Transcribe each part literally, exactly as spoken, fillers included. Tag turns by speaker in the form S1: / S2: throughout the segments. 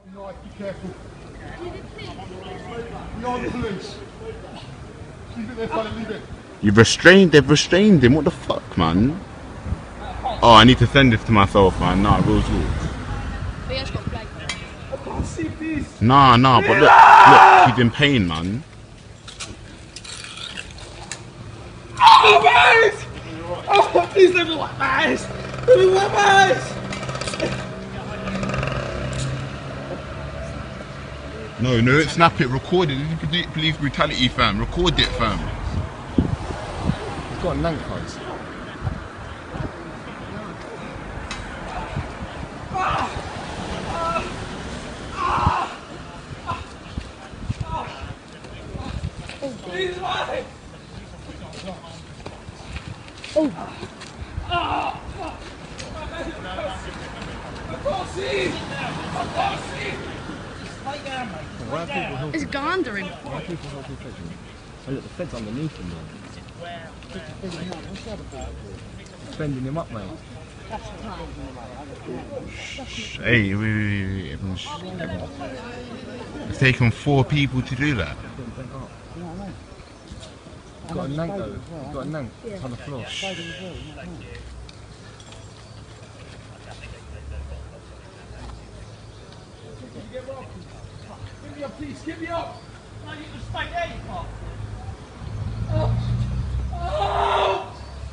S1: Right, be careful. You're the police. Leave it there, fella, leave it.
S2: You've restrained, they've restrained him. What the fuck, man? Oh, I need to send this to myself, man. Nah, real talk.
S3: But he has got flag.
S1: I can't see this.
S2: Nah, nah, but look, look, he's in pain, man.
S1: Oh, mate! Oh, please let me wipe my eyes. Let me wipe my eyes.
S2: No, no, snap it, record it. This is police brutality, fam. Record it, fam.
S1: He's got a nank cards. Please, mate! Oh! I can't see! I can't see!
S4: Why are people helping?
S3: It's gone under him.
S4: Why are people helping feds? Oh look, the fed's underneath him though. Bending him up, mate.
S2: Hey, wait, wait, wait, wait. Everyone, shh, everyone. It's taken four people to do that.
S4: He's got a nank though. He's got a nank. It's on the floor.
S1: Get me up, please, get me up!
S5: No, you can stay there, you can't.
S1: Oh! Oh!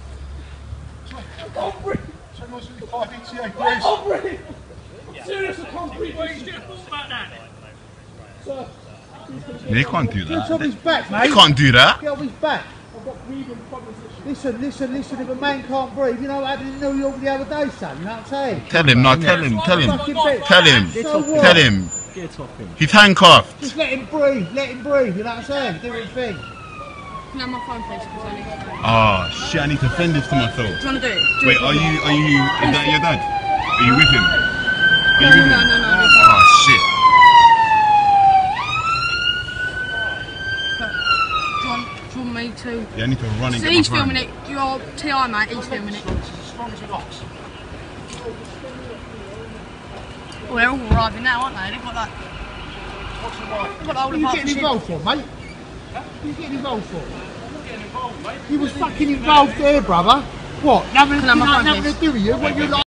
S1: I can't breathe! So much in the car, D T A,
S5: I
S1: please!
S5: can't breathe!
S1: I'm serious, I can't breathe!
S5: Well, you should have thought about that.
S1: Sir,
S2: They can't do
S6: Get off
S2: that.
S6: his back,
S2: They
S6: mate.
S2: can't do that.
S6: Get off his back.
S1: I've got breathing problems.
S6: Listen, listen, listen. If a man can't breathe, you know what happened in New York the other day, son? You know what I'm saying?
S2: Tell him, no, tell him, tell him.
S6: Fucking bitch.
S2: Tell him,
S6: So what?
S2: tell him.
S4: Get off him.
S2: He's handcuffed.
S6: Just let him breathe. Let him breathe. You know what I'm saying? Do his thing.
S3: Can I have my phone, please? Because I need to go.
S2: Oh shit, I need to send this to myself.
S3: Do you want to do it? Do
S2: Wait,
S3: it
S2: are you, are you, is that your dad? Are you with him? Are
S3: No,
S2: you
S3: no,
S2: with
S3: no,
S2: him?
S3: no, no. listen.
S2: Oh shit.
S3: Do you want, do you want me to?
S2: Yeah, I need to run and
S3: So
S2: get
S3: he's
S2: my phone.
S3: filming it. You're T I, mate. He's filming it.
S1: As strong as an ox.
S3: Well, they're all arriving now, aren't they? They've got like.
S1: What's the right?
S3: They've got the whole
S6: What are you getting
S3: partnership.
S6: involved for, mate? What are you getting involved for?
S1: Getting involved, mate.
S6: You was fucking involved there, brother. What? Nothing,
S3: Can I have my phone,
S6: nothing
S3: please?
S6: to do with you. What you like?